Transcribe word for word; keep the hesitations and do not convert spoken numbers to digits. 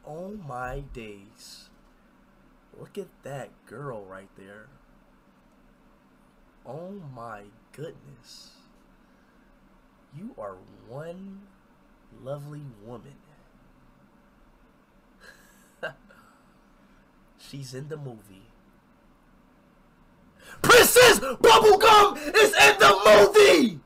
Oh my days. Look at that girl right there. Oh my goodness. You are one lovely woman. She's in the movie. Princess Bubblegum is in the movie!